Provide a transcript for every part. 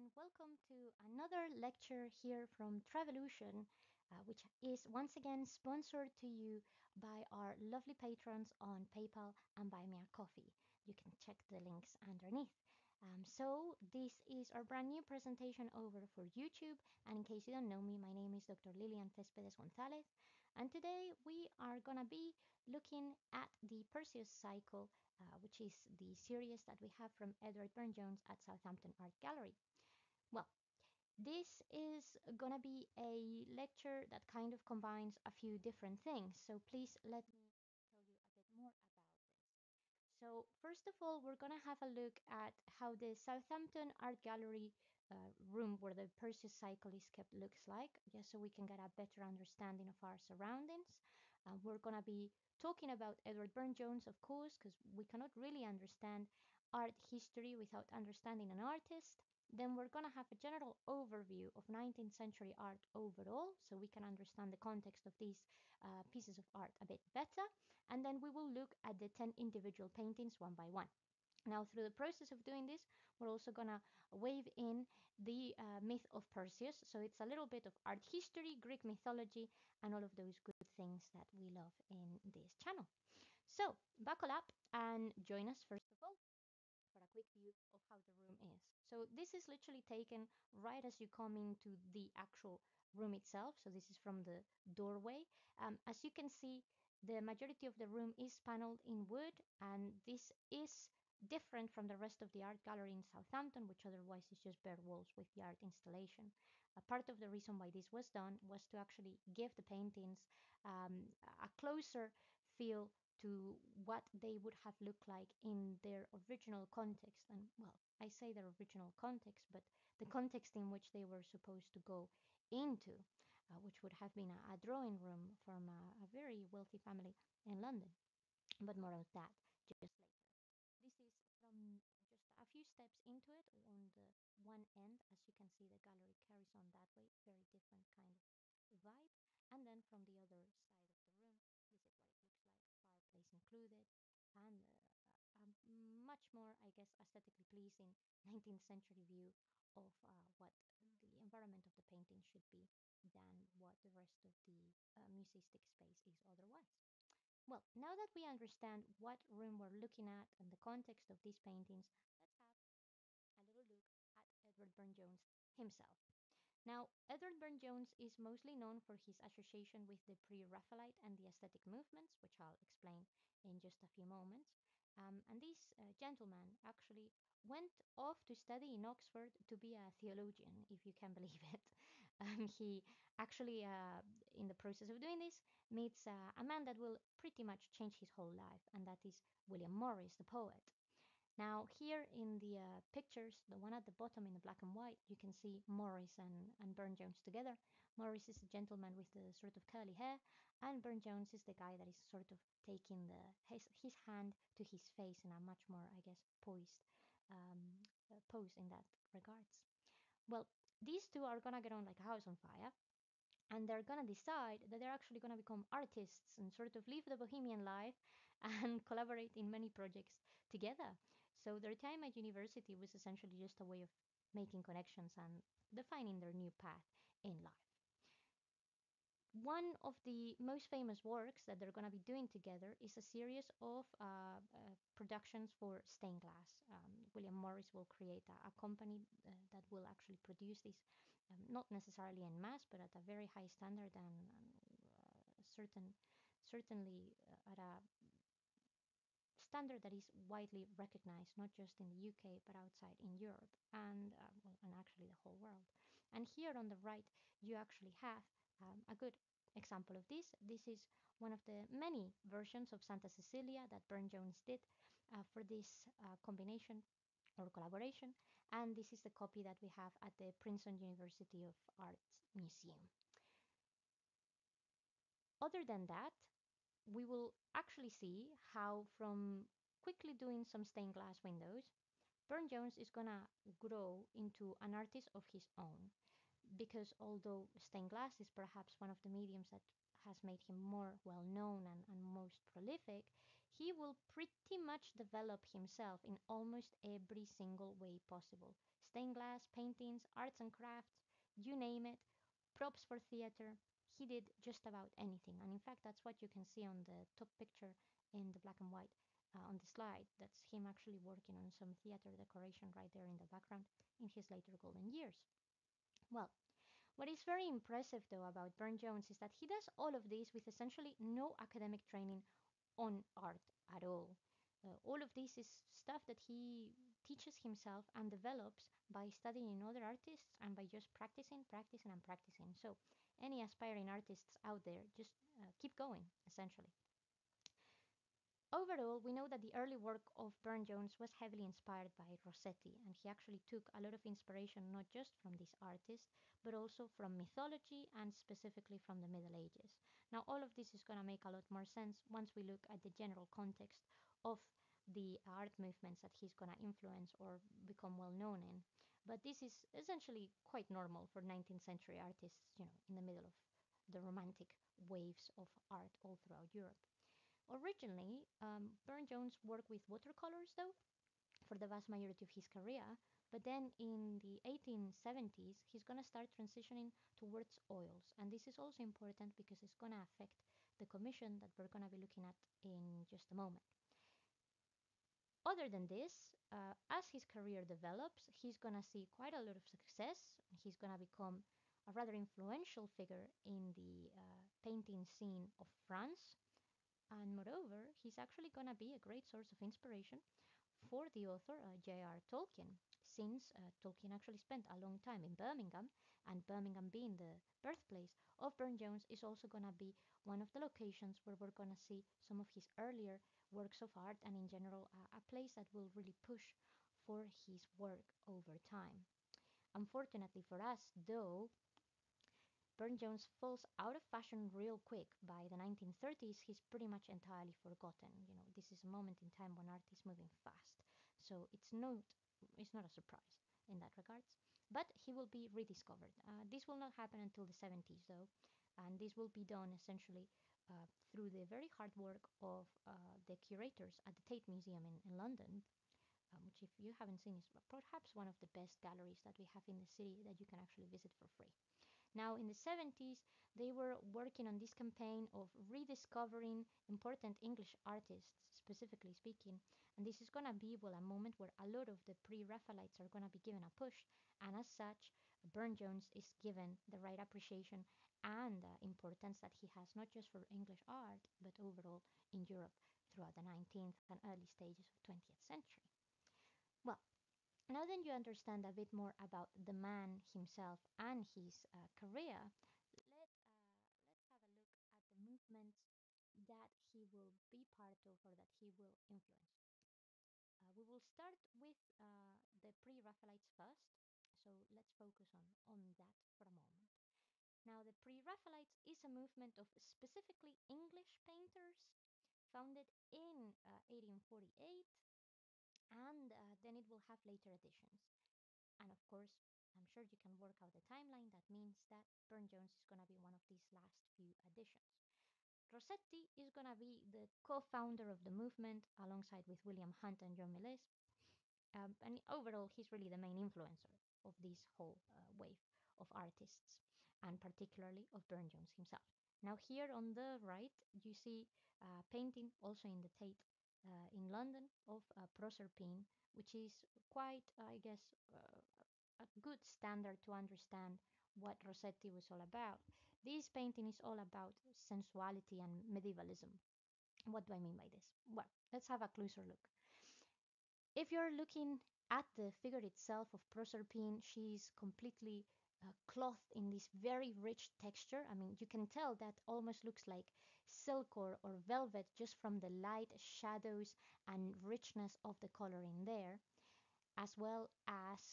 and welcome to another lecture here from Travolution, which is once again sponsored to you by our lovely patrons on PayPal and Buy Me a Coffee. You can check the links underneath. So this is our brand new presentation over for YouTube, and in case you don't know me, my name is Dr. Lillian Cespedes Gonzalez, and today we are gonna be looking at the Perseus Cycle, which is the series that we have from Edward Burne-Jones at Southampton Art Gallery. Well, this is gonna be a lecture that kind of combines a few different things, so please let me tell you a bit more about this. So first of all, we're gonna have a look at how the Southampton Art Gallery room where the Perseus Cycle is kept looks like, just so we can get a better understanding of our surroundings. We're gonna be talking about Edward Burne-Jones, of course, because we cannot really understand art history without understanding an artist. Then we're going to have a general overview of 19th century art overall, so we can understand the context of these pieces of art a bit better. And then we will look at the 10 individual paintings one by one. Now, through the process of doing this, we're also going to wave in the myth of Perseus. So it's a little bit of art history, Greek mythology, and all of those good things that we love in this channel. So buckle up and join us first of all for a quick view of how the room is. So this is literally taken right as you come into the actual room itself. So this is from the doorway. As you can see, the majority of the room is paneled in wood, and this is different from the rest of the art gallery in Southampton, which otherwise is just bare walls with the art installation. A part of the reason why this was done was to actually give the paintings a closer feel to what they would have looked like in their original context. And well, I say their original context, but the context in which they were supposed to go into, which would have been a drawing room from a very wealthy family in London. But more of that just later. This is from just a few steps into it on the one end. As you can see, the gallery carries on that way, very different kind of vibe. And then from the other side of the room, this is what it looks like, fireplace included, and a much more, I guess, aesthetically pleasing 19th century view of what the environment of the painting should be than what the rest of the museistic space is otherwise. Well, now that we understand what room we're looking at and the context of these paintings, let's have a little look at Edward Burne-Jones himself. Now, Edward Burne-Jones is mostly known for his association with the pre-Raphaelite and the aesthetic movements, which I'll explain in just a few moments. And this gentleman actually went off to study in Oxford to be a theologian, if you can believe it. He actually, in the process of doing this, meets a man that will pretty much change his whole life, and that is William Morris, the poet. Now here in the pictures, the one at the bottom in the black and white, you can see Morris and Burne-Jones together. Morris is the gentleman with the sort of curly hair, and Burne-Jones is the guy that is sort of taking his hand to his face in a much more, I guess, poised pose in that regards. Well, these two are gonna get on like a house on fire, and they're gonna decide that they're actually gonna become artists and sort of live the bohemian life and collaborate in many projects together. So their time at university was essentially just a way of making connections and defining their new path in life. One of the most famous works that they're going to be doing together is a series of productions for stained glass. William Morris will create a company that will actually produce these, not necessarily en masse, but at a very high standard and certainly at a standard that is widely recognized, not just in the UK, but outside in Europe and, well, and actually the whole world. And here on the right, you actually have a good example of this. This is one of the many versions of Santa Cecilia that Burne-Jones did for this combination or collaboration. And this is the copy that we have at the Princeton University of Arts Museum. Other than that, we will actually see how from quickly doing some stained glass windows, Burne-Jones is gonna grow into an artist of his own. Because although stained glass is perhaps one of the mediums that has made him more well known and most prolific, he will pretty much develop himself in almost every single way possible, stained glass, paintings, arts and crafts, you name it, props for theater. He did just about anything. And in fact, that's what you can see on the top picture in the black and white on the slide. That's him actually working on some theater decoration right there in the background in his later golden years. Well, what is very impressive though about Burne-Jones is that he does all of this with essentially no academic training on art at all. All of this is stuff that he teaches himself and develops by studying other artists and by just practicing, practicing, and practicing. So, any aspiring artists out there, just keep going, essentially. Overall, we know that the early work of Burne-Jones was heavily inspired by Rossetti, and he actually took a lot of inspiration not just from this artist, but also from mythology and specifically from the Middle Ages. Now, all of this is going to make a lot more sense once we look at the general context of the art movements that he's going to influence or become well known in. But this is essentially quite normal for 19th century artists, in the middle of the romantic waves of art all throughout Europe. Originally, Burne-Jones worked with watercolors, though, for the vast majority of his career. But then in the 1870s, he's going to start transitioning towards oils. And this is also important because it's going to affect the commission that we're going to be looking at in just a moment. Other than this, as his career develops, he's going to see quite a lot of success. He's going to become a rather influential figure in the painting scene of France. And moreover, he's actually going to be a great source of inspiration for the author J.R. Tolkien, since Tolkien actually spent a long time in Birmingham, and Birmingham being the birthplace of Burne-Jones is also going to be one of the locations where we're going to see some of his earlier works of art, and in general, a place that will really push for his work over time. Unfortunately for us, though, Burne-Jones falls out of fashion real quick. By the 1930s, he's pretty much entirely forgotten. This is a moment in time when art is moving fast, so it's not a surprise in that regards. But he will be rediscovered. This will not happen until the 70s, though, and this will be done essentially through the very hard work of the curators at the Tate Museum in London, which, if you haven't seen, is perhaps one of the best galleries that we have in the city that you can actually visit for free. Now, in the 70s, they were working on this campaign of rediscovering important English artists, specifically speaking. And this is going to be, well, a moment where a lot of the pre-Raphaelites are going to be given a push. And as such, Burne-Jones is given the right appreciation and importance that he has, not just for English art, but overall in Europe throughout the 19th and early stages of 20th century. Well, now that you understand a bit more about the man himself and his career, let's have a look at the movements that he will be part of or that he will influence. We will start with the pre-Raphaelites first, so let's focus on that for a moment. Now, the pre-Raphaelites is a movement of specifically English painters founded in 1848, and then it will have later additions. And of course, I'm sure you can work out the timeline. That means that Burne-Jones is going to be one of these last few additions. Rossetti is going to be the co-founder of the movement alongside with William Hunt and John Millais. And overall, he's really the main influencer of this whole wave of artists, and particularly of Burne-Jones himself. Now here on the right, you see a painting also in the Tate in London of Proserpine, which is quite, I guess, a good standard to understand what Rossetti was all about. This painting is all about sensuality and medievalism. What do I mean by this? Well, let's have a closer look. If you're looking at the figure itself of Proserpine, she's completely clothed in this very rich texture. I mean, you can tell that almost looks like silk or velvet just from the light, shadows, and richness of the color in there, as well as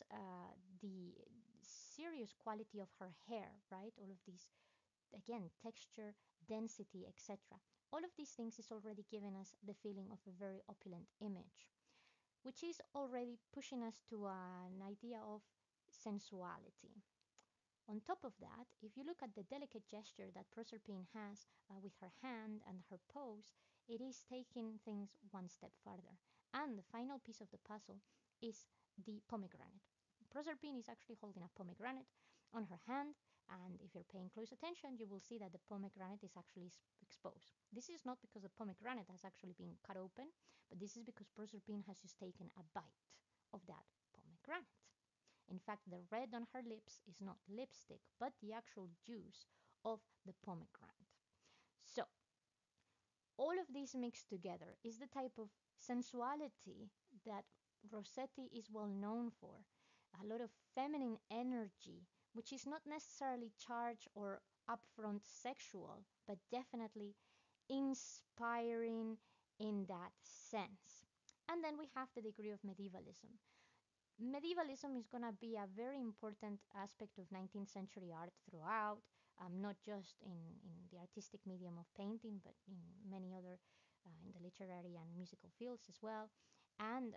the serious quality of her hair, right? All of these, again, texture, density, etc. All of these things is already giving us the feeling of a very opulent image, which is already pushing us to an idea of sensuality. On top of that, if you look at the delicate gesture that Proserpine has with her hand and her pose, it is taking things one step further. And the final piece of the puzzle is the pomegranate. Proserpine is actually holding a pomegranate on her hand, and if you're paying close attention, you will see that the pomegranate is actually exposed. This is not because the pomegranate has actually been cut open, but this is because Proserpine has just taken a bite of that pomegranate. In fact, the red on her lips is not lipstick, but the actual juice of the pomegranate. So, all of these mixed together is the type of sensuality that Rossetti is well known for. A lot of feminine energy, which is not necessarily charged or upfront sexual, but definitely inspiring in that sense. And then we have the degree of medievalism. Medievalism is going to be a very important aspect of 19th century art throughout, not just in the artistic medium of painting, but in many other, in the literary and musical fields as well. And,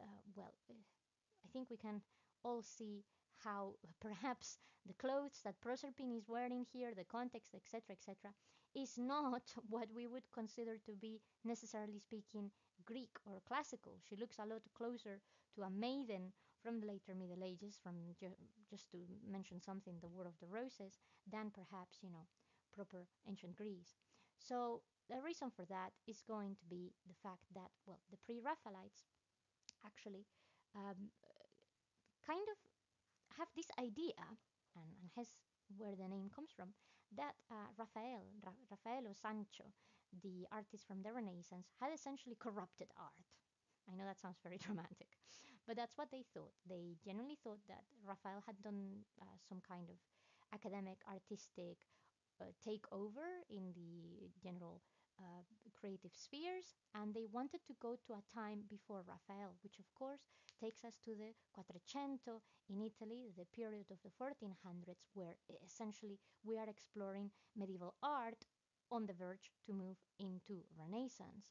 I think we can all see how perhaps the clothes that Proserpine is wearing here, the context, etc., is not what we would consider to be, necessarily speaking, Greek or classical. She looks a lot closer to a maiden from the later Middle Ages, from just to mention something, the War of the Roses, than perhaps, proper ancient Greece. So the reason for that is going to be the fact that, well, the pre-Raphaelites actually um, kind of have this idea, and hence where the name comes from, that Raffaello Sancho, the artist from the Renaissance, had essentially corrupted art. I know that sounds very dramatic, but that's what they thought. They genuinely thought that Raphael had done some kind of academic, artistic takeover in the general uh, creative spheres, and they wanted to go to a time before Raphael, which of course takes us to the Quattrocento in Italy, the period of the 1400s, where essentially we are exploring medieval art on the verge to move into Renaissance.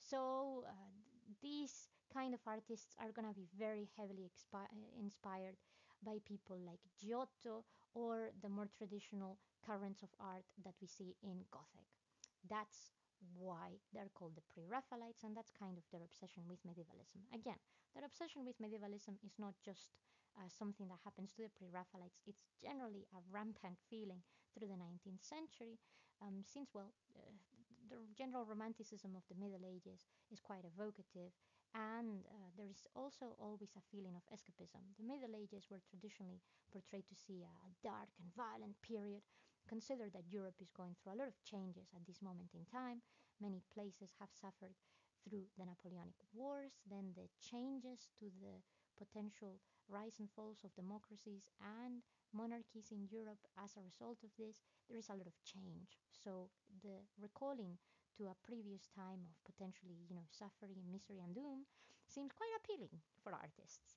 So these kind of artists are going to be very heavily inspired by people like Giotto or the more traditional currents of art that we see in Gothic. That's why they're called the pre-Raphaelites, and that's kind of their obsession with medievalism. Again, their obsession with medievalism is not just something that happens to the pre-Raphaelites. It's generally a rampant feeling through the 19th century, since, well, the general romanticism of the Middle Ages is quite evocative, and there is also always a feeling of escapism. The Middle Ages were traditionally portrayed to see a dark and violent period. Consider that Europe is going through a lot of changes at this moment in time. Many places have suffered through the Napoleonic Wars, then the changes to the potential rise and falls of democracies and monarchies in Europe as a result of this. There is a lot of change. So the recalling to a previous time of potentially, suffering, misery, and doom seems quite appealing for artists.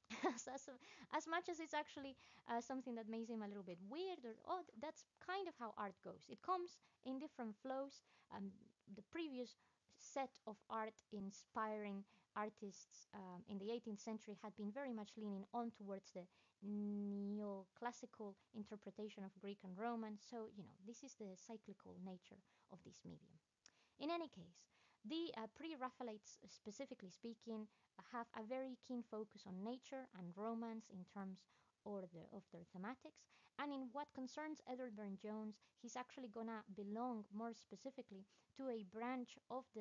as much as it's actually something that may seem a little bit weird or odd, that's kind of how art goes. It comes in different flows. The previous set of art inspiring artists in the 18th century had been very much leaning on towards the neoclassical interpretation of Greek and Roman. So, this is the cyclical nature of this medium. In any case, the pre-Raphaelites, specifically speaking, have a very keen focus on nature and romance in terms of their thematics. And in what concerns Edward Burne-Jones, he's actually gonna belong more specifically to a branch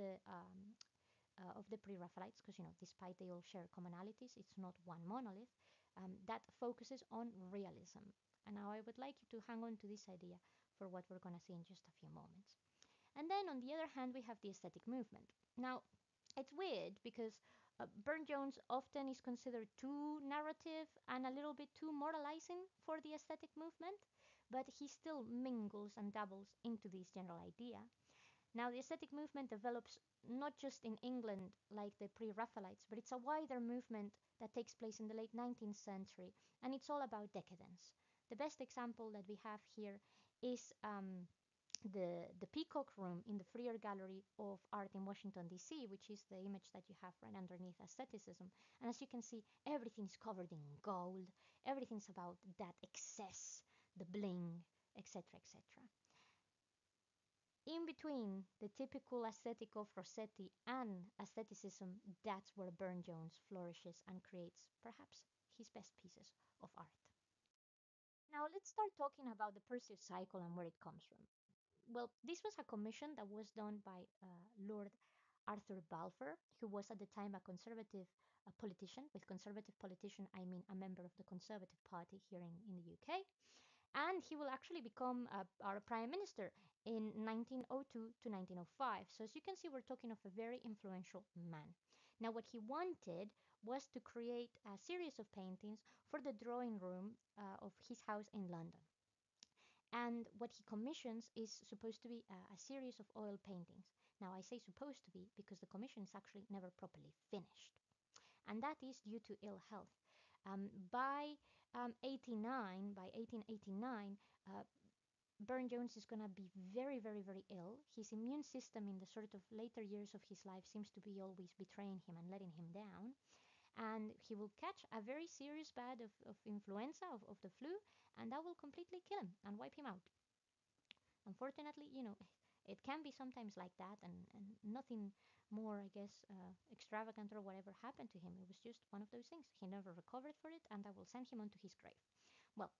of the pre-Raphaelites, because despite they all share commonalities, it's not one monolith that focuses on realism. And now I would like you to hang on to this idea for what we're gonna see in just a few moments. And then on the other hand, we have the aesthetic movement. Now, it's weird because Burne-Jones often is considered too narrative and a little bit too moralizing for the aesthetic movement, but he still mingles and dabbles into this general idea. Now, the aesthetic movement develops not just in England like the pre-Raphaelites, but it's a wider movement that takes place in the late 19th century, and it's all about decadence. The best example that we have here is the Peacock Room in the Freer Gallery of Art in Washington, D.C., which is the image that you have right underneath aestheticism. And as you can see, everything's covered in gold. Everything's about that excess, the bling, etc., etc. In between the typical aesthetic of Rossetti and aestheticism, that's where Burne-Jones flourishes and creates perhaps his best pieces of art. Now let's start talking about the Perseus Cycle and where it comes from. Well, this was a commission that was done by Lord Arthur Balfour, who was at the time a conservative politician. With conservative politician, I mean a member of the Conservative Party here in the UK. And he will actually become our prime minister in 1902 to 1905. So as you can see, we're talking of a very influential man. Now, what he wanted was to create a series of paintings for the drawing room of his house in London. And what he commissions is supposed to be a series of oil paintings. Now, I say supposed to be because the commission is actually never properly finished. And that is due to ill health. By 1889, Burne-Jones is going to be very, very, very ill. His immune system in the sort of later years of his life seems to be always betraying him and letting him down. And he will catch a very serious bad of influenza, of the flu, and that will completely kill him and wipe him out. Unfortunately, it can be sometimes like that, and nothing more, I guess, extravagant or whatever happened to him. It was just one of those things. He never recovered for it, and that will send him onto his grave. Well,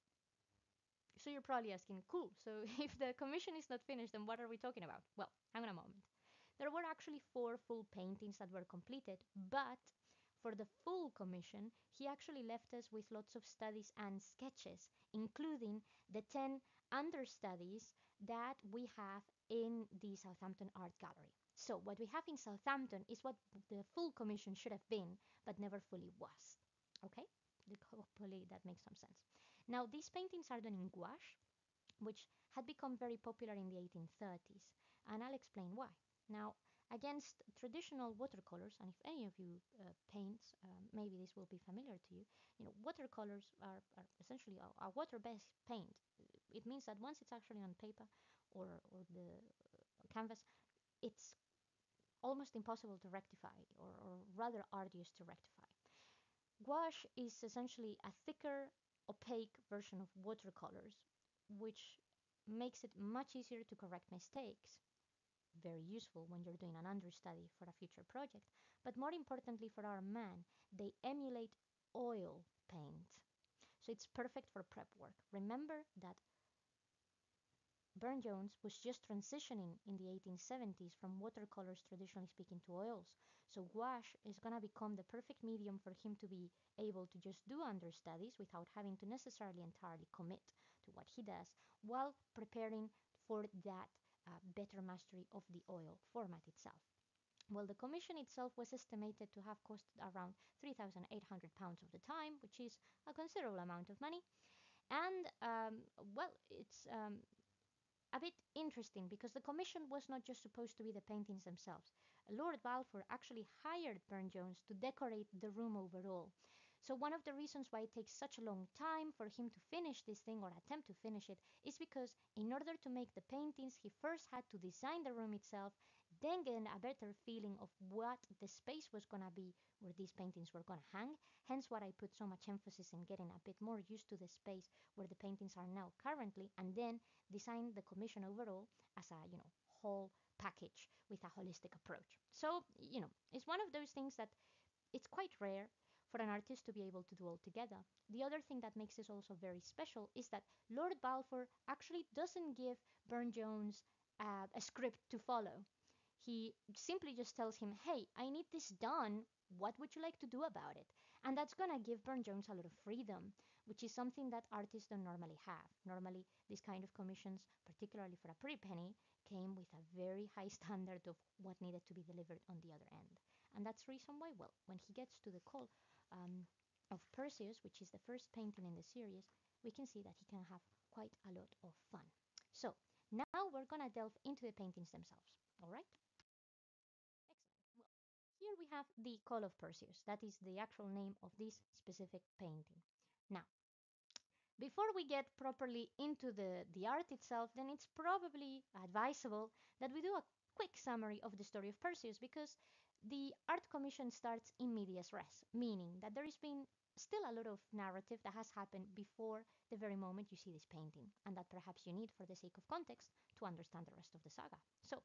so you're probably asking, cool, so if the commission is not finished, then what are we talking about? Well, hang on a moment. There were actually 4 full paintings that were completed, but for the full commission, he actually left us with lots of studies and sketches, including the 10 understudies that we have in the Southampton Art Gallery. So what we have in Southampton is what the full commission should have been, but never fully was. Okay? Hopefully that makes some sense. Now, these paintings are done in gouache, which had become very popular in the 1830s, and I'll explain why. Now, against traditional watercolors, and if any of you paints, maybe this will be familiar to you, watercolors are essentially a water-based paint. It means that once it's actually on paper or the canvas, it's almost impossible to rectify, or rather arduous to rectify. Gouache is essentially a thicker, opaque version of watercolors, which makes it much easier to correct mistakes. Very useful when you're doing an understudy for a future project. But more importantly for our man, they emulate oil paint. So it's perfect for prep work. Remember that Burne-Jones was just transitioning in the 1870s from watercolors, traditionally speaking, to oils. So gouache is going to become the perfect medium for him to be able to just do understudies without having to necessarily entirely commit to what he does, while preparing for that better mastery of the oil format itself. Well, the commission itself was estimated to have costed around £3,800 of the time, which is a considerable amount of money. And, well, it's a bit interesting because the commission was not just supposed to be the paintings themselves. Lord Balfour actually hired Burne-Jones to decorate the room overall. So one of the reasons why it takes such a long time for him to finish this thing or attempt to finish it is because in order to make the paintings, he first had to design the room itself, then get a better feeling of what the space was going to be where these paintings were going to hang. Hence what I put so much emphasis in getting a bit more used to the space where the paintings are now currently, and then design the commission overall as a, whole package with a holistic approach. So, it's one of those things that it's quite rare for an artist to be able to do all together. The other thing that makes this also very special is that Lord Balfour actually doesn't give Burne-Jones a script to follow. He simply just tells him, hey, I need this done. What would you like to do about it? And that's going to give Burne-Jones a lot of freedom, which is something that artists don't normally have. Normally, these kind of commissions, particularly for a pretty penny, came with a very high standard of what needed to be delivered on the other end. And that's the reason why, well, when he gets to the call of Perseus, which is the first painting in the series, we can see that he can have quite a lot of fun. So now we're going to delve into the paintings themselves. All right? Excellent. Well, here we have the Call of Perseus. That is the actual name of this specific painting. Now, before we get properly into the art itself, then it's probably advisable that we do a quick summary of the story of Perseus, because the art commission starts in medias res, meaning that there has been still a lot of narrative that has happened before the very moment you see this painting, and that perhaps you need for the sake of context to understand the rest of the saga. So,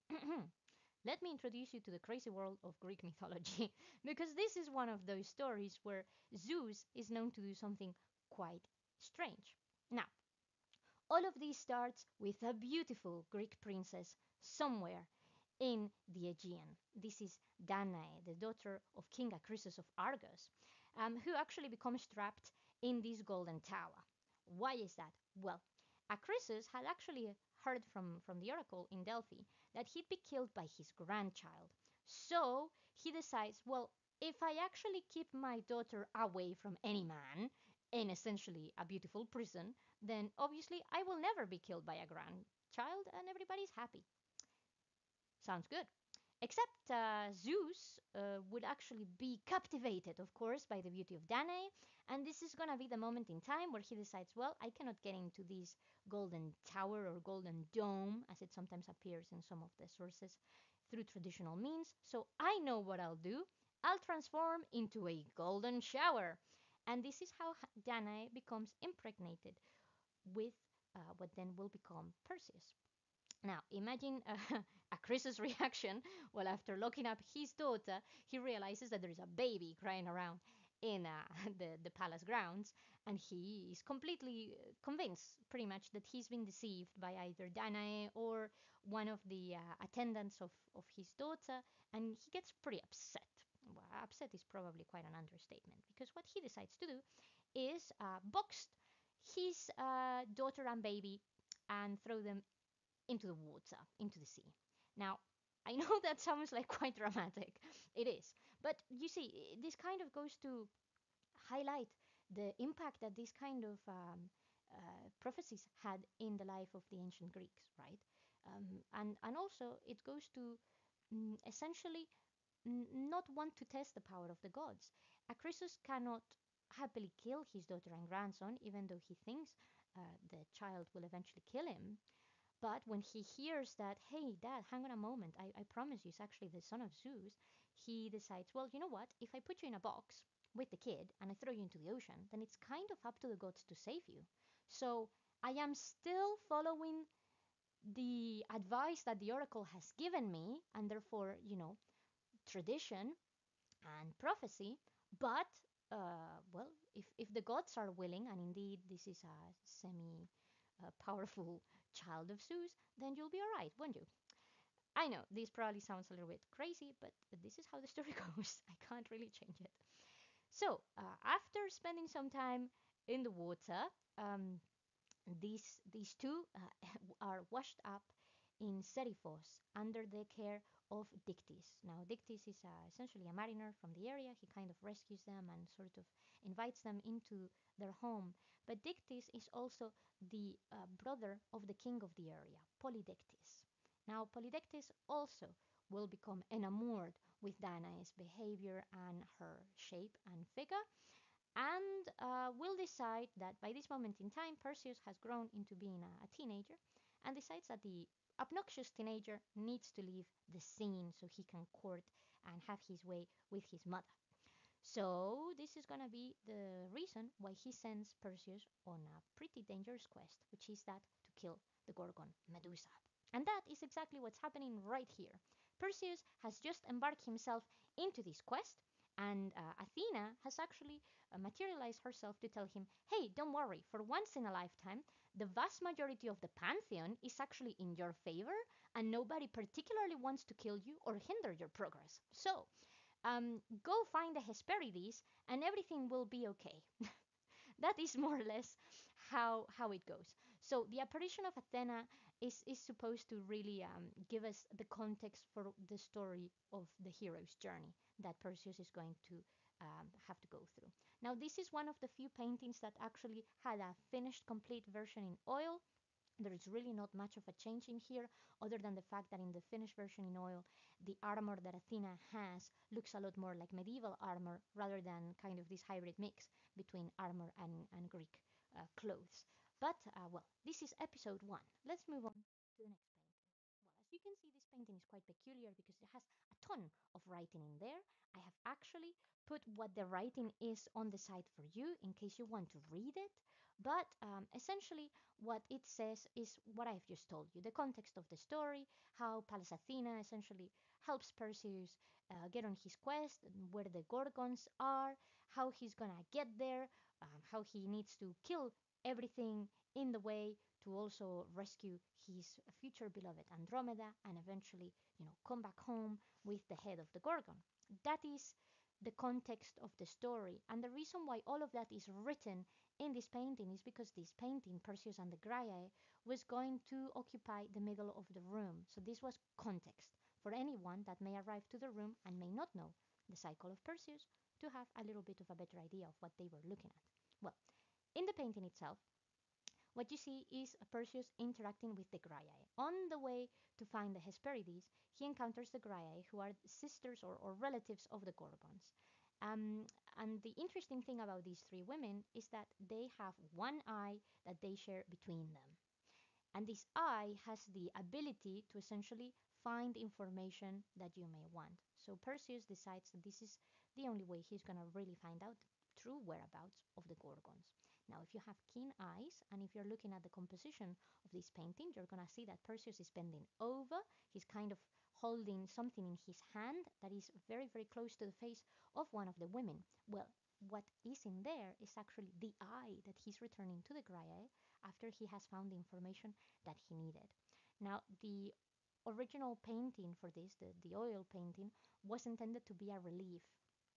let me introduce you to the crazy world of Greek mythology, because this is one of those stories where Zeus is known to do something quite strange. Now, all of this starts with a beautiful Greek princess somewhere in the Aegean. This is Danae, the daughter of King Acrisius of Argos, who actually becomes trapped in this golden tower. Why is that? Well, Acrisius had actually heard from the oracle in Delphi that he'd be killed by his grandchild. So he decides, well, if I actually keep my daughter away from any man, in essentially a beautiful prison, then obviously I will never be killed by a grandchild and everybody's happy. Sounds good. Except Zeus would actually be captivated, of course, by the beauty of Danae, and this is gonna be the moment in time where he decides, well, I cannot get into this golden tower or golden dome, as it sometimes appears in some of the sources, through traditional means. So I know what I'll do. I'll transform into a golden shower. And this is how Danae becomes impregnated with what then will become Perseus. Now, imagine Chris's reaction. Well, after locking up his daughter, he realizes that there is a baby crying around in the palace grounds, and he is completely convinced, pretty much, that he's been deceived by either Danae or one of the attendants of his daughter, and he gets pretty upset. Well, upset is probably quite an understatement, because what he decides to do is box his daughter and baby and throw them into the water, into the sea. Now, I know that sounds like quite dramatic. It is. But you see, this kind of goes to highlight the impact that this kind of prophecies had in the life of the ancient Greeks, right? And also, it goes to essentially not want to test the power of the gods. Acrisius cannot happily kill his daughter and grandson, even though he thinks the child will eventually kill him. But when he hears that, hey, Dad, hang on a moment, I promise you, it's actually the son of Zeus, he decides, well, you know what? If I put you in a box with the kid and I throw you into the ocean, then it's kind of up to the gods to save you. So I am still following the advice that the oracle has given me, and therefore, tradition and prophecy. But, well, if the gods are willing, and indeed this is a semi powerful child of Zeus, then you'll be all right, won't you? I know this probably sounds a little bit crazy, but this is how the story goes. I can't really change it. So, after spending some time in the water, um, these two are washed up in Seriphos under the care of Dictys. Now, Dictys is essentially a mariner from the area. He kind of rescues them and sort of invites them into their home. But Dictys is also the brother of the king of the area, Polydectes. Now, Polydectes also will become enamored with Danae's behavior and her shape and figure, and will decide that by this moment in time, Perseus has grown into being a teenager and decides that the obnoxious teenager needs to leave the scene so he can court and have his way with his mother. So this is going to be the reason why he sends Perseus on a pretty dangerous quest, which is that to kill the Gorgon Medusa. And that is exactly what's happening right here. Perseus has just embarked himself into this quest, and Athena has actually materialized herself to tell him, hey, don't worry, for once in a lifetime, the vast majority of the pantheon is actually in your favor, and nobody particularly wants to kill you or hinder your progress. So, go find the Hesperides, and everything will be okay. That is more or less how it goes. So the apparition of Athena is supposed to really give us the context for the story of the hero's journey that Perseus is going to have to go through. Now, this is one of the few paintings that actually had a finished complete version in oil. There is really not much of a change in here, other than the fact that in the finished version in oil, the armor that Athena has looks a lot more like medieval armor rather than kind of this hybrid mix between armor and Greek clothes. But, well, this is episode one. Let's move on to the next painting. Well, as you can see, this painting is quite peculiar because it has a ton of writing in there. I have actually put what the writing is on the side for you in case you want to read it. But essentially, what it says is what I've just told you, the context of the story, how Pallas Athena essentially helps Perseus get on his quest, where the Gorgons are, how he's gonna get there, how he needs to kill everything in the way to also rescue his future beloved Andromeda and eventually, come back home with the head of the Gorgon. That is the context of the story. And the reason why all of that is written in this painting is because this painting, Perseus and the Graeae, was going to occupy the middle of the room. So this was context for anyone that may arrive to the room and may not know the cycle of Perseus to have a little bit of a better idea of what they were looking at. Well, in the painting itself, what you see is Perseus interacting with the Graeae. On the way to find the Hesperides, he encounters the Graeae, who are sisters or relatives of the Gorgons. And the interesting thing about these three women is that they have one eye that they share between them. And this eye has the ability to essentially find information that you may want. So Perseus decides that this is the only way he's going to really find out the true whereabouts of the Gorgons. Now, if you have keen eyes and if you're looking at the composition of this painting, you're going to see that Perseus is bending over. He's kind of holding something in his hand that is very, very close to the face of one of the women. Well, what is in there is actually the eye that he's returning to the Graeae after he has found the information that he needed. Now, the original painting for this, the oil painting, was intended to be a relief.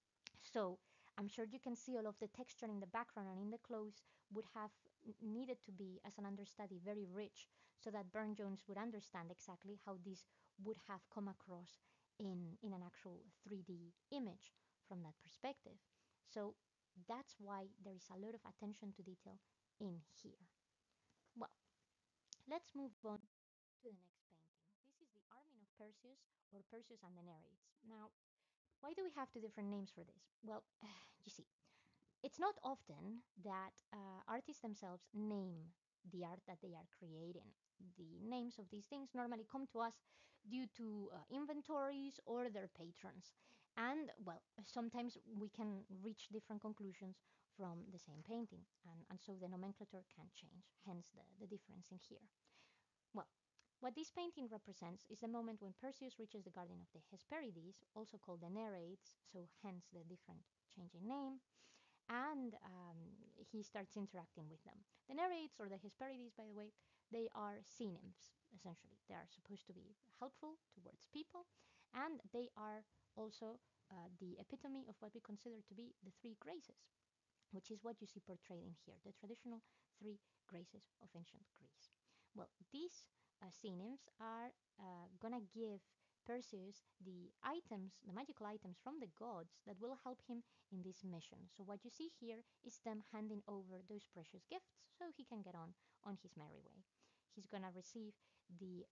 So I'm sure you can see all of the texture in the background and in the clothes would have needed to be, as an understudy, very rich so that Burne-Jones would understand exactly how this would have come across in an actual 3D image from that perspective. So that's why there is a lot of attention to detail in here. Well, let's move on to the next painting. This is the Army of Perseus, or Perseus and the Nereids. Now, why do we have two different names for this? Well, you see, it's not often that artists themselves name the art that they are creating. The names of these things normally come to us due to inventories or their patrons. And, well, sometimes we can reach different conclusions from the same painting. And so the nomenclature can change, hence the difference in here. Well, what this painting represents is the moment when Perseus reaches the garden of the Hesperides, also called the Nereids, so hence the different change in name, and he starts interacting with them. The Nereids, or the Hesperides, by the way, they are sea nymphs, essentially. They are supposed to be helpful towards people, and they are also the epitome of what we consider to be the three graces, which is what you see portrayed in here, the traditional three graces of ancient Greece. Well, these sea nymphs are gonna give Perseus the items, the magical items from the gods that will help him in this mission. So what you see here is them handing over those precious gifts so he can get on his merry way. He's gonna receive the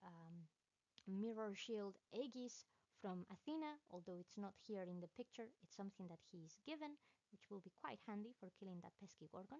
mirror shield Aegis from Athena, although it's not here in the picture. It's something that he's given, which will be quite handy for killing that pesky Gorgon.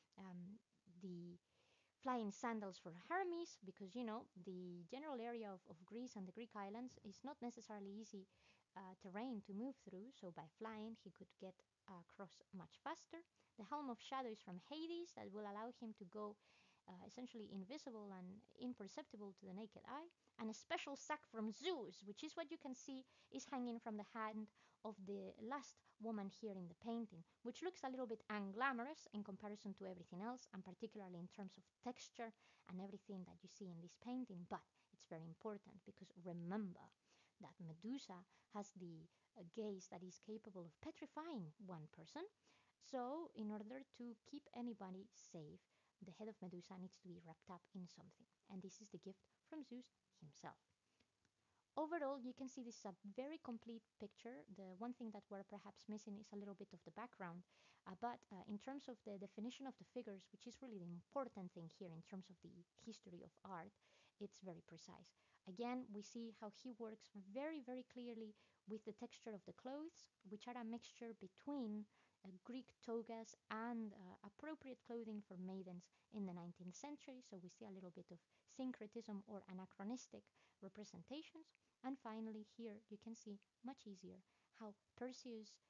The flying sandals for Hermes, because the general area of Greece and the Greek islands is not necessarily easy terrain to move through, so by flying he could get across much faster. The helm of shadows from Hades that will allow him to go essentially invisible and imperceptible to the naked eye, and a special sack from Zeus, which is what you can see is hanging from the hand of the last woman here in the painting, which looks a little bit unglamorous in comparison to everything else, and particularly in terms of texture and everything that you see in this painting, but it's very important because remember that Medusa has the gaze that is capable of petrifying one person. So in order to keep anybody safe, the head of Medusa needs to be wrapped up in something, and this is the gift from Zeus himself. Overall, you can see this is a very complete picture. The one thing that we're perhaps missing is a little bit of the background, but in terms of the definition of the figures, which is really the important thing here in terms of the history of art, it's very precise. Again, we see how he works very, very clearly with the texture of the clothes, which are a mixture between Greek togas and appropriate clothing for maidens in the 19th century. So we see a little bit of syncretism or anachronistic representations. And finally, here you can see much easier how Perseus'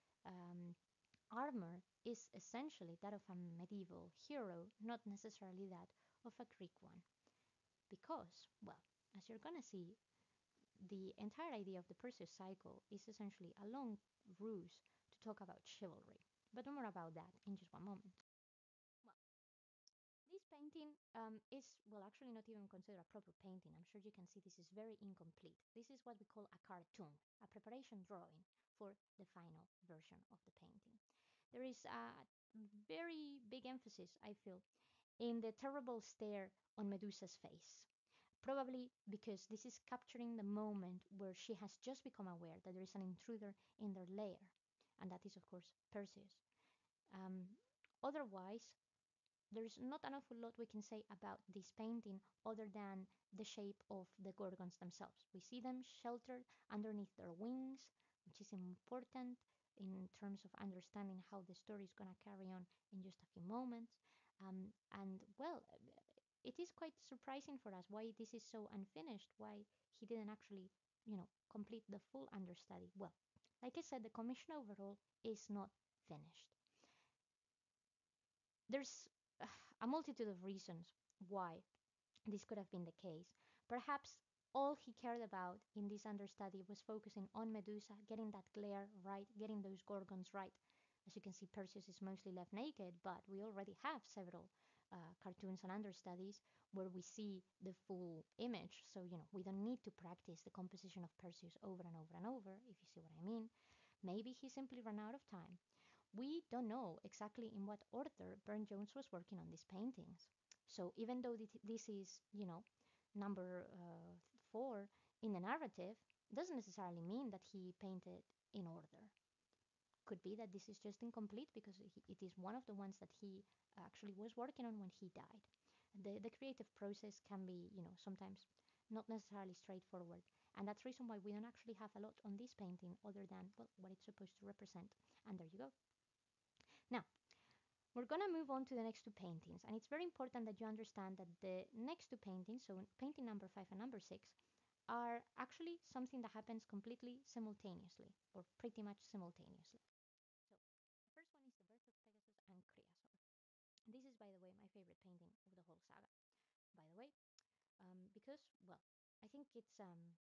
armor is essentially that of a medieval hero, not necessarily that of a Greek one. Because, well, as you're gonna see, the entire idea of the Perseus cycle is essentially a long ruse to talk about chivalry. But more about that in just one moment. Well, this painting is, well, actually not even considered a proper painting. I'm sure you can see this is very incomplete. This is what we call a cartoon, a preparation drawing for the final version of the painting. There is a very big emphasis, I feel, in the terrible stare on Medusa's face. Probably because this is capturing the moment where she has just become aware that there is an intruder in their lair, and that is, of course, Perseus. Um, Otherwise, there's not an awful lot we can say about this painting other than the shape of the Gorgons themselves. We see them sheltered underneath their wings, which is important in terms of understanding how the story is going to carry on in just a few moments. And well, it is quite surprising for us why this is so unfinished, why he didn't actually, complete the full understudy. Well, like I said, the commission overall is not finished. There's a multitude of reasons why this could have been the case. Perhaps all he cared about in this understudy was focusing on Medusa, getting that glare right, getting those gorgons right. As you can see, Perseus is mostly left naked, but we already have several cartoons and understudies where we see the full image. So, we don't need to practice the composition of Perseus over and over and over, if you see what I mean. Maybe he simply ran out of time. We don't know exactly in what order Burne-Jones was working on these paintings. So even though this is, number 4 in the narrative, doesn't necessarily mean that he painted in order. Could be that this is just incomplete because it is one of the ones that he actually was working on when he died. The creative process can be, sometimes not necessarily straightforward. And that's the reason why we don't actually have a lot on this painting other than, well, what it's supposed to represent. And there you go. Now, we're going to move on to the next two paintings, and it's very important that you understand that the next two paintings, so painting number 5 and number 6, are actually something that happens completely simultaneously, or pretty much simultaneously. So, the first one is the birth of Pegasus and Chrysaor. This is, by the way, my favorite painting of the whole saga. By the way, because, well, I think it's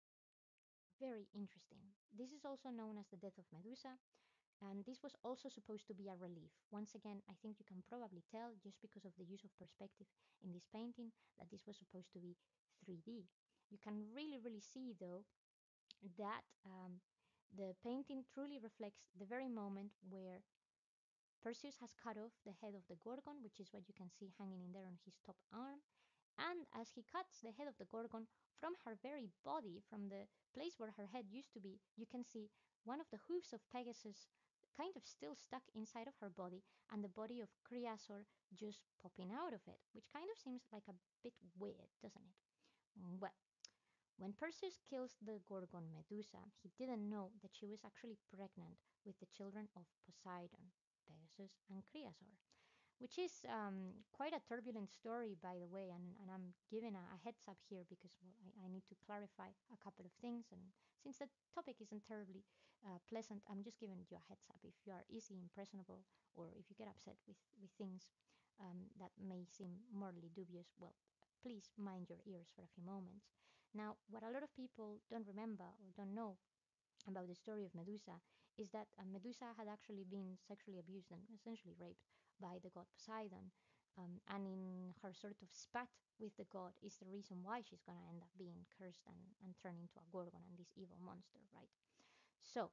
very interesting. This is also known as the death of Medusa, and this was also supposed to be a relief. Once again, I think you can probably tell just because of the use of perspective in this painting that this was supposed to be 3D. You can really, really see though that the painting truly reflects the very moment where Perseus has cut off the head of the Gorgon, which is what you can see hanging in there on his top arm. And as he cuts the head of the Gorgon from her very body, from the place where her head used to be, you can see one of the hooves of Pegasus kind of still stuck inside of her body, and the body of Chrysaor just popping out of it, which kind of seems like a bit weird, doesn't it? Well, when Perseus kills the Gorgon Medusa, he didn't know that she was actually pregnant with the children of Poseidon, Pegasus, and Chrysaor, which is quite a turbulent story, by the way. And I'm giving a heads up here because, well, I need to clarify a couple of things. And since the topic isn't terribly pleasant, I'm just giving you a heads up. If you are easy impressionable or if you get upset with things that may seem morally dubious, well, please mind your ears for a few moments. Now, what a lot of people don't remember or don't know about the story of Medusa is that Medusa had actually been sexually abused and essentially raped by the god Poseidon. And in her sort of spat with the god is the reason why she's going to end up being cursed and turned into a Gorgon and this evil monster, right? So,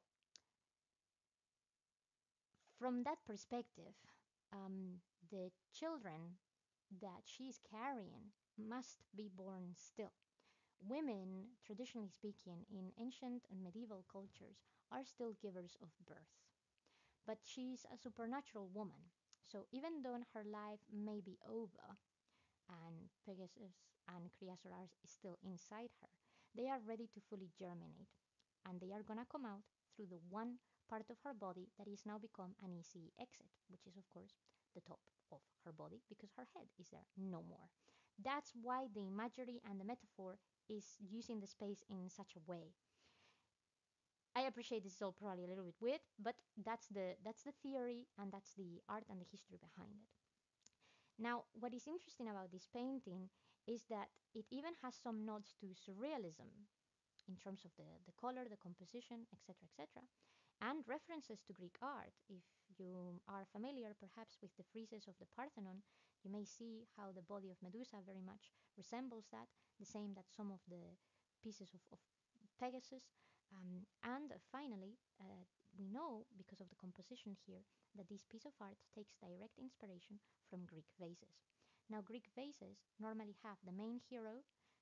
from that perspective, the children that she's carrying must be born still. Women, traditionally speaking, in ancient and medieval cultures, are still givers of birth. But she's a supernatural woman. So even though her life may be over and Pegasus and Chrysaor are still inside her, they are ready to fully germinate. And they are going to come out through the one part of her body that is now become an easy exit, which is, of course, the top of her body because her head is there no more. That's why the imagery and the metaphor is using the space in such a way. I appreciate this is all probably a little bit weird, but that's the theory and that's the art and the history behind it. Now, what is interesting about this painting is that it even has some nods to surrealism in terms of the color, the composition, etc., etc., and references to Greek art. If you are familiar perhaps with the friezes of the Parthenon, you may see how the body of Medusa very much resembles that, the same that some of the pieces of Pegasus. And finally, we know because of the composition here that this piece of art takes direct inspiration from Greek vases. Now, Greek vases normally have the main hero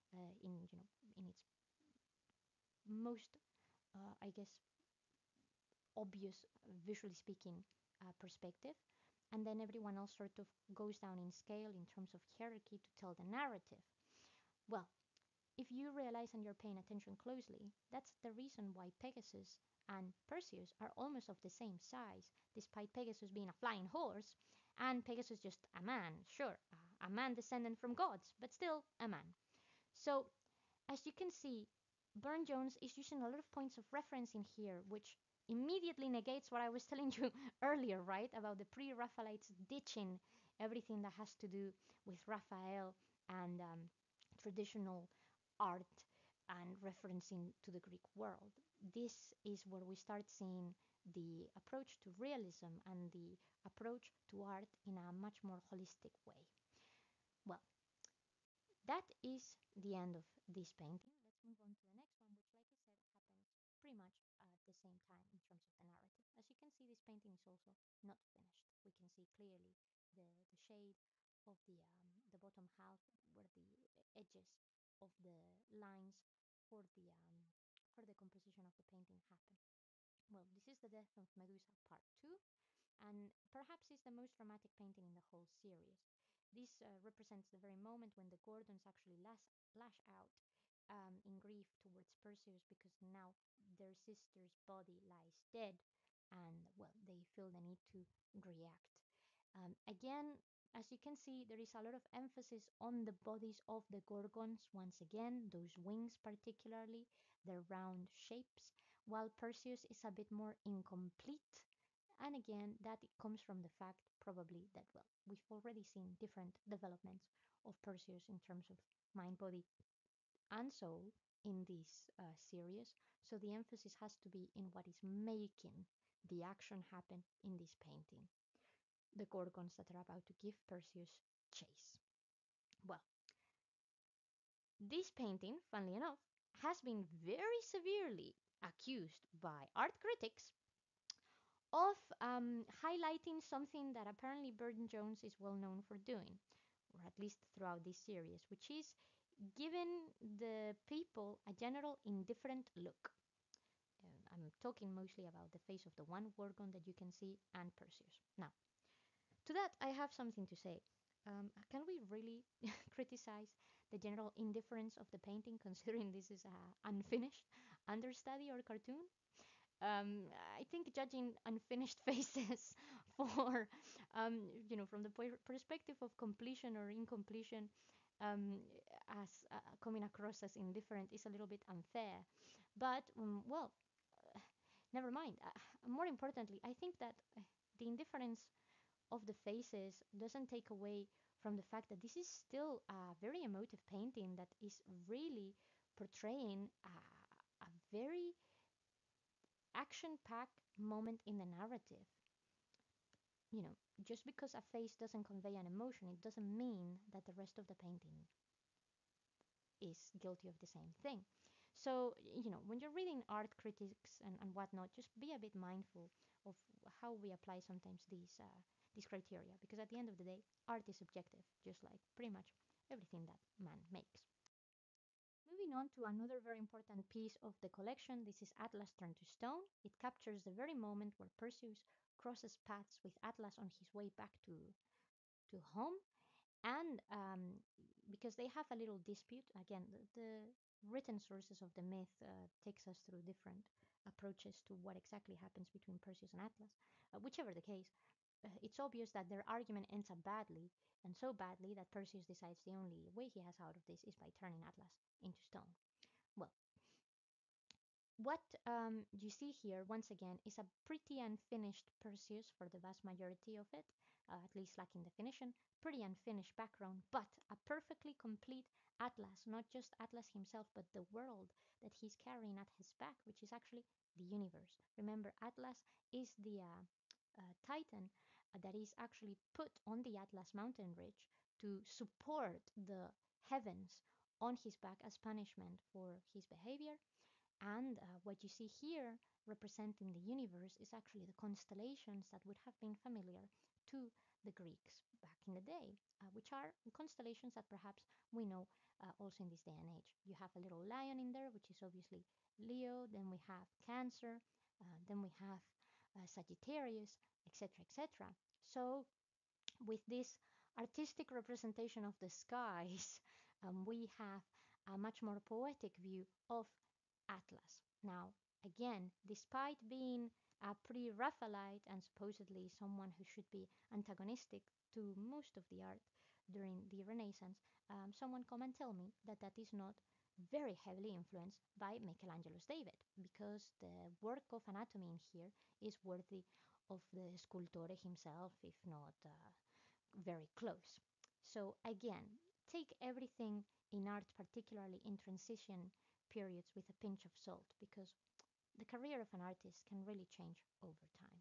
in its most, I guess, obvious, visually speaking, perspective, and then everyone else sort of goes down in scale in terms of hierarchy to tell the narrative. Well, if you realize and you're paying attention closely, that's the reason why Pegasus and Perseus are almost of the same size, despite Pegasus being a flying horse and Pegasus just a man. Sure, a man descendant from gods, but still a man. So, as you can see, Burne-Jones is using a lot of points of reference in here, which immediately negates what I was telling you earlier, right? About the pre-Raphaelites ditching everything that has to do with Raphael and traditional art and referencing to the Greek world. This is where we start seeing the approach to realism and the approach to art in a much more holistic way. Well, that is the end of this painting. Let's move on to the next one, which, like I said, happened pretty much at the same time in terms of the narrative. As you can see, this painting is also not finished. We can see clearly the shade of the bottom half, where the edges of the lines for the composition of the painting happen. Well, this is the Death of Medusa Part 2, and perhaps is the most dramatic painting in the whole series. This represents the very moment when the Gordons actually lash out in grief towards Perseus because now their sister's body lies dead, and well, they feel the need to react. Again, as you can see, there is a lot of emphasis on the bodies of the Gorgons, once again, those wings particularly, their round shapes, while Perseus is a bit more incomplete. And again, that comes from the fact probably that, well, we've already seen different developments of Perseus in terms of mind, body, and soul in this series. So the emphasis has to be in what is making the action happen in this painting, the Gorgons that are about to give Perseus chase. Well, this painting, funnily enough, has been very severely accused by art critics of highlighting something that apparently Burne-Jones is well known for doing, or at least throughout this series, which is giving the people a general indifferent look. I'm talking mostly about the face of the one Gorgon that you can see and Perseus. Now, to that, I have something to say. Can we really criticize the general indifference of the painting, considering this is a unfinished understudy or cartoon? I think judging unfinished faces for, from the perspective of completion or incompletion, um, as coming across as indifferent is a little bit unfair. But, well, never mind. More importantly, I think that the indifference of the faces doesn't take away from the fact that this is still a very emotive painting that is really portraying a very action-packed moment in the narrative. Just because a face doesn't convey an emotion, it doesn't mean that the rest of the painting is guilty of the same thing. So, when you're reading art critics and whatnot, just be a bit mindful of how we apply sometimes these criteria, because at the end of the day, art is subjective, just like pretty much everything that man makes. Moving on to another very important piece of the collection, this is Atlas Turned to Stone. It captures the very moment where Perseus crosses paths with Atlas on his way back to home. And because they have a little dispute, again, the written sources of the myth takes us through different approaches to what exactly happens between Perseus and Atlas. Whichever the case, it's obvious that their argument ends up badly, and so badly that Perseus decides the only way he has out of this is by turning Atlas into stone. Well, what you see here, once again, is a pretty unfinished Perseus for the vast majority of it, at least lacking definition, pretty unfinished background, but a perfectly complete Atlas, not just Atlas himself, but the world that he's carrying at his back, which is actually the universe. Remember, Atlas is the Titan that is actually put on the Atlas mountain ridge to support the heavens on his back as punishment for his behavior. And what you see here representing the universe is actually the constellations that would have been familiar to the Greeks back in the day, which are constellations that perhaps we know also in this day and age. You have a little lion in there, which is obviously Leo, then we have Cancer, then we have Sagittarius, etc., etc. So with this artistic representation of the skies, we have a much more poetic view of Atlas. Now, again, despite being a pre-Raphaelite and supposedly someone who should be antagonistic to most of the art during the Renaissance, someone come and tell me that that is not very heavily influenced by Michelangelo's David, because the work of anatomy in here is worthy of the scultore himself, if not very close. So again, take everything in art, particularly in transition periods, with a pinch of salt, because the career of an artist can really change over time.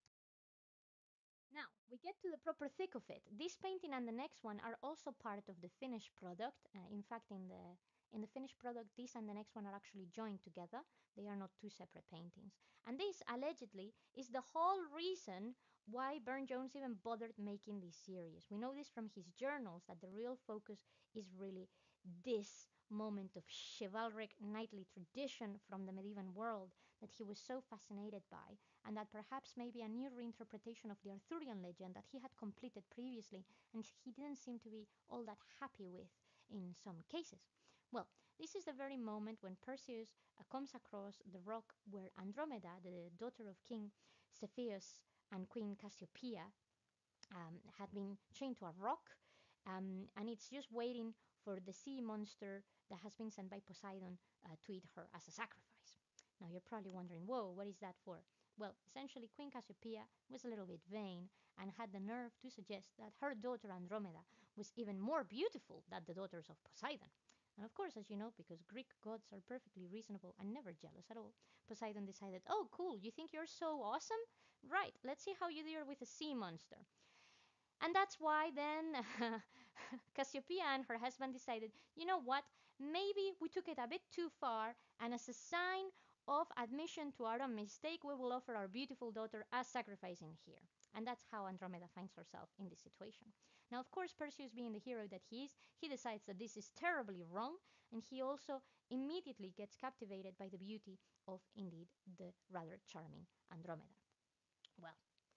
Now, we get to the proper thick of it. This painting and the next one are also part of the finished product. In fact, in the finished product, this and the next one are actually joined together. They are not two separate paintings. And this, allegedly, is the whole reason why Burne-Jones even bothered making this series. We know this from his journals, that the real focus is really this moment of chivalric knightly tradition from the medieval world that he was so fascinated by, and that perhaps maybe a new reinterpretation of the Arthurian legend that he had completed previously and he didn't seem to be all that happy with in some cases. Well, this is the very moment when Perseus comes across the rock where Andromeda, the daughter of King Cepheus and Queen Cassiopeia, had been chained to a rock, and it's just waiting for the sea monster that has been sent by Poseidon to eat her as a sacrifice. Now you're probably wondering, whoa, what is that for? Well, essentially, Queen Cassiopeia was a little bit vain and had the nerve to suggest that her daughter Andromeda was even more beautiful than the daughters of Poseidon. And of course, as you know, because Greek gods are perfectly reasonable and never jealous at all, Poseidon decided, oh, cool, you think you're so awesome? Right, let's see how you deal with a sea monster. And that's why then Cassiopeia and her husband decided, you know what, maybe we took it a bit too far, and as a sign of admission to our own mistake, we will offer our beautiful daughter as sacrifice in here. And that's how Andromeda finds herself in this situation. Now, of course, Perseus, being the hero that he is, he decides that this is terribly wrong, and he also immediately gets captivated by the beauty of, indeed, the rather charming Andromeda. Well,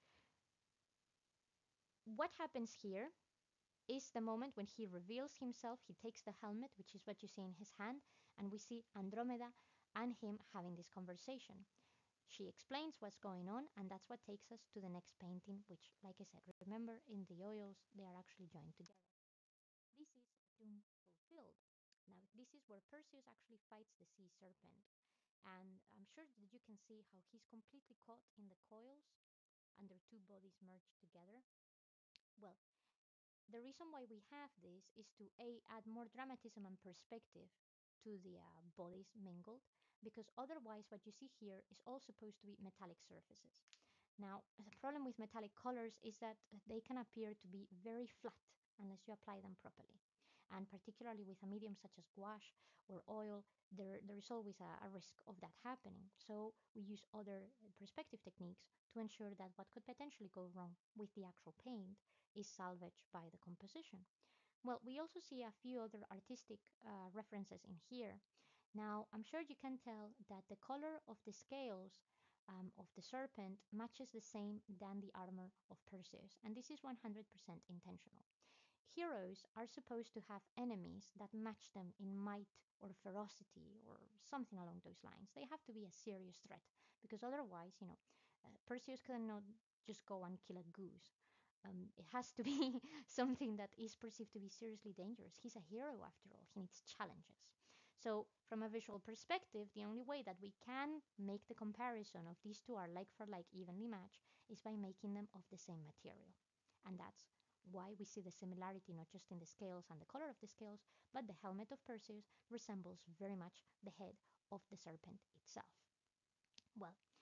what happens here is the moment when he reveals himself. He takes the helmet, which is what you see in his hand, and we see Andromeda and him having this conversation. She explains what's going on, and that's what takes us to the next painting, which, like I said, remember, in the oils, they are actually joined together. This is Doom Fulfilled. Now, this is where Perseus actually fights the sea serpent, and I'm sure that you can see how he's completely caught in the coils and their two bodies merged together. Well, the reason why we have this is to add more dramatism and perspective to the bodies mingled, because otherwise what you see here is all supposed to be metallic surfaces. Now, the problem with metallic colors is that they can appear to be very flat unless you apply them properly. And particularly with a medium such as gouache or oil, there is always a risk of that happening. So we use other perspective techniques to ensure that what could potentially go wrong with the actual paint is salvaged by the composition. Well, we also see a few other artistic references in here. Now, I'm sure you can tell that the color of the scales of the serpent matches the same than the armor of Perseus, and this is 100% intentional. Heroes are supposed to have enemies that match them in might or ferocity or something along those lines. They have to be a serious threat, because otherwise, Perseus cannot just go and kill a goose. It has to be something that is perceived to be seriously dangerous. He's a hero after all. He needs challenges. So from a visual perspective, the only way that we can make the comparison of these two are like for like evenly matched is by making them of the same material. And that's why we see the similarity not just in the scales and the color of the scales, but the helmet of Perseus resembles very much the head of the serpent itself. Well,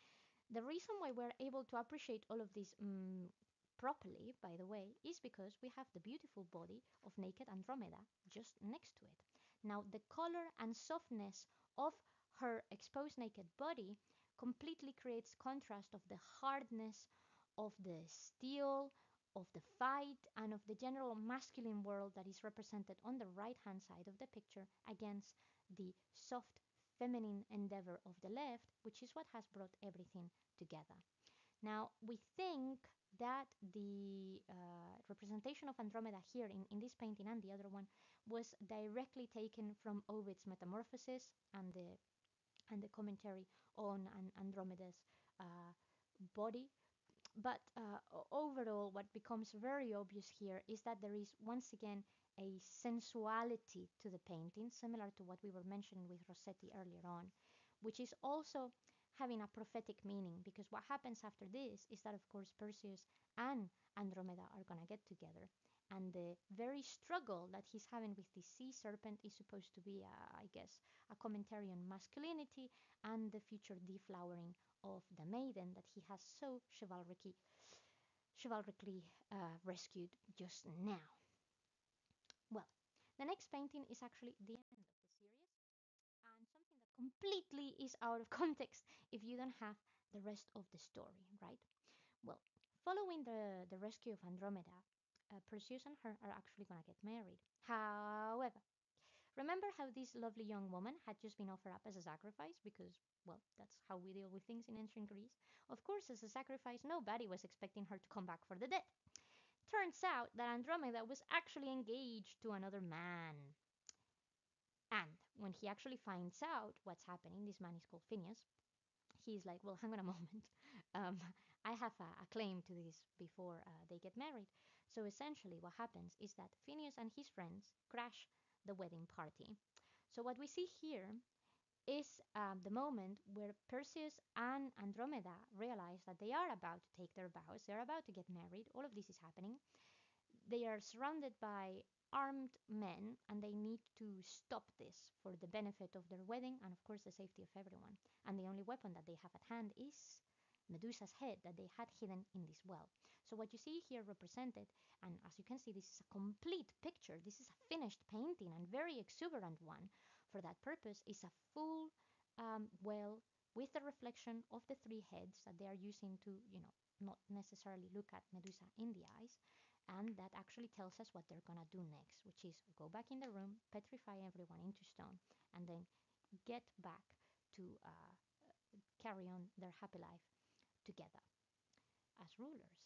The reason why we're able to appreciate all of this properly, by the way, is because we have the beautiful body of naked Andromeda just next to it. Now, the color and softness of her exposed naked body completely creates contrast of the hardness of the steel, of the fight, and of the general masculine world that is represented on the right-hand side of the picture against the soft feminine endeavor of the left, which is what has brought everything together. Now, we think that the representation of Andromeda here in this painting and the other one was directly taken from Ovid's Metamorphoses and the commentary on Andromeda's body. But overall, what becomes very obvious here is that there is once again a sensuality to the painting, similar to what we were mentioning with Rossetti earlier on, which is also having a prophetic meaning, because what happens after this is that, of course, Perseus and Andromeda are going to get together. And the very struggle that he's having with the sea serpent is supposed to be, I guess, a commentary on masculinity and the future deflowering of the maiden that he has so chivalrically rescued just now. Well, the next painting is actually the end of the series, and something that completely is out of context if you don't have the rest of the story, right? Well, following the rescue of Andromeda, Perseus and her are actually going to get married. However, remember how this lovely young woman had just been offered up as a sacrifice because, well, that's how we deal with things in ancient Greece? Of course, as a sacrifice, nobody was expecting her to come back for the dead. Turns out that Andromeda was actually engaged to another man. And when he actually finds out what's happening, this man is called Phineas, he's like, well, hang on a moment. Um, I have a claim to this before they get married. So essentially what happens is that Phineas and his friends crash the wedding party. So what we see here is the moment where Perseus and Andromeda realize that they are about to take their vows, they're about to get married, all of this is happening. They are surrounded by armed men and they need to stop this for the benefit of their wedding and, of course, the safety of everyone. And the only weapon that they have at hand is Medusa's head that they had hidden in this well. So what you see here represented, and as you can see, this is a complete picture. This is a finished painting and very exuberant one. For that purpose is a full well with the reflection of the three heads that they are using to, not necessarily look at Medusa in the eyes, and that actually tells us what they're gonna do next, which is go back in the room, petrify everyone into stone, and then get back to carry on their happy life together as rulers.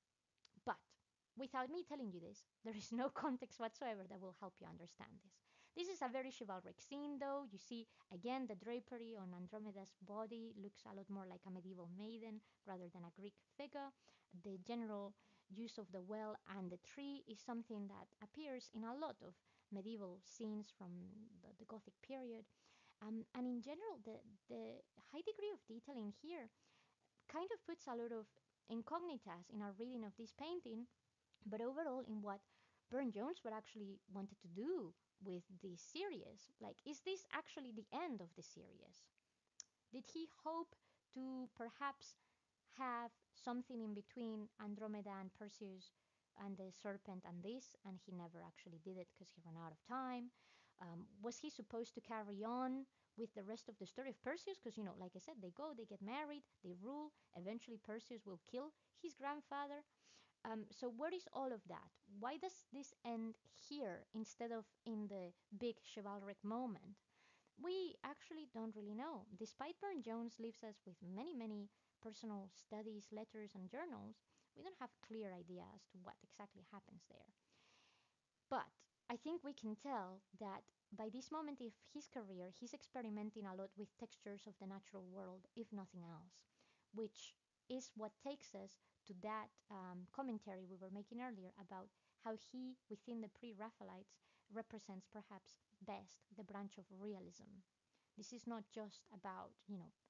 But without me telling you this, there is no context whatsoever that will help you understand this. This is a very chivalric scene, though. You see, again, the drapery on Andromeda's body looks a lot more like a medieval maiden rather than a Greek figure. The general use of the well and the tree is something that appears in a lot of medieval scenes from the Gothic period. And in general, the high degree of detailing here kind of puts a lot of incognitas in our reading of this painting, but overall in what Burne-Jones would actually wanted to do with this series. Like, is this actually the end of the series? Did he hope to perhaps have something in between Andromeda and Perseus and the serpent and this, and he never actually did it because he ran out of time? Was he supposed to carry on with the rest of the story of Perseus? Because, like I said, they go, they get married, they rule. Eventually, Perseus will kill his grandfather. So where is all of that? Why does this end here instead of in the big chivalric moment? We actually don't really know. Despite Burne-Jones leaves us with many, many personal studies, letters, and journals, we don't have a clear idea as to what exactly happens there. But I think we can tell that by this moment of his career, he's experimenting a lot with textures of the natural world, if nothing else, which is what takes us to that commentary we were making earlier about how he, within the pre-Raphaelites, represents perhaps best the branch of realism. This is not just about,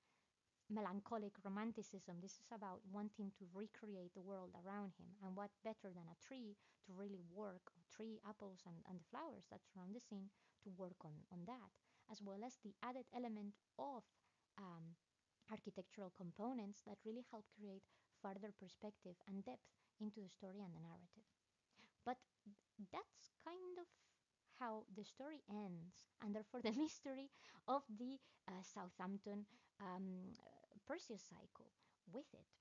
melancholic romanticism. This is about wanting to recreate the world around him. And what better than a tree to really work, or tree, apples, and the flowers that surround the scene to work on that, as well as the added element of architectural components that really help create further perspective and depth into the story and the narrative. But that's kind of how the story ends, and therefore the mystery of the Southampton Perseus cycle with it.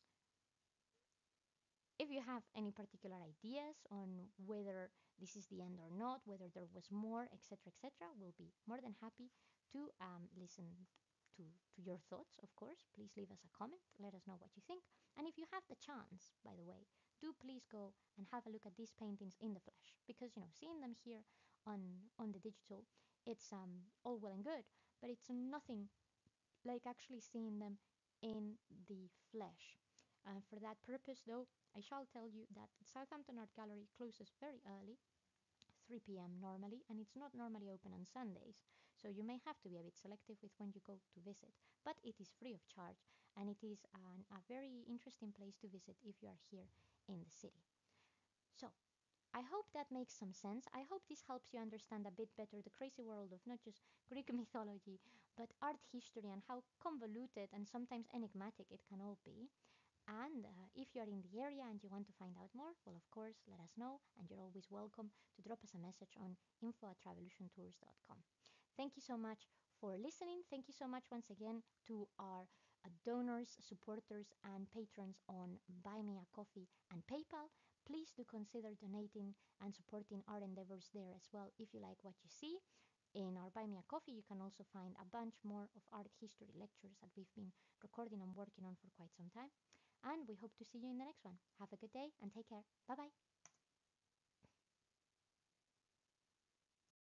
If you have any particular ideas on whether this is the end or not, whether there was more, etc., we'll be more than happy to listen to your thoughts, of course. Please leave us a comment. Let us know what you think. And if you have the chance, by the way, do please go and have a look at these paintings in the flesh. Because, seeing them here on the digital, it's all well and good, but it's nothing like actually seeing them in the flesh. For that purpose, though, I shall tell you that Southampton Art Gallery closes very early, 3 p.m. normally, and it's not normally open on Sundays, so you may have to be a bit selective with when you go to visit, but it is free of charge, and it is a very interesting place to visit if you are here in the city. So, I hope that makes some sense. I hope this helps you understand a bit better the crazy world of not just Greek mythology, but art history and how convoluted and sometimes enigmatic it can all be. And if you're in the area and you want to find out more, well, of course, let us know. And you're always welcome to drop us a message on info@travolutiontours.com. Thank you so much for listening. Thank you so much once again to our donors, supporters, and patrons on Buy Me a Coffee and PayPal. Please do consider donating and supporting our endeavors there as well if you like what you see. In our Buy Me a Coffee, you can also find a bunch more of art history lectures that we've been recording and working on for quite some time. And we hope to see you in the next one. Have a good day and take care. Bye bye.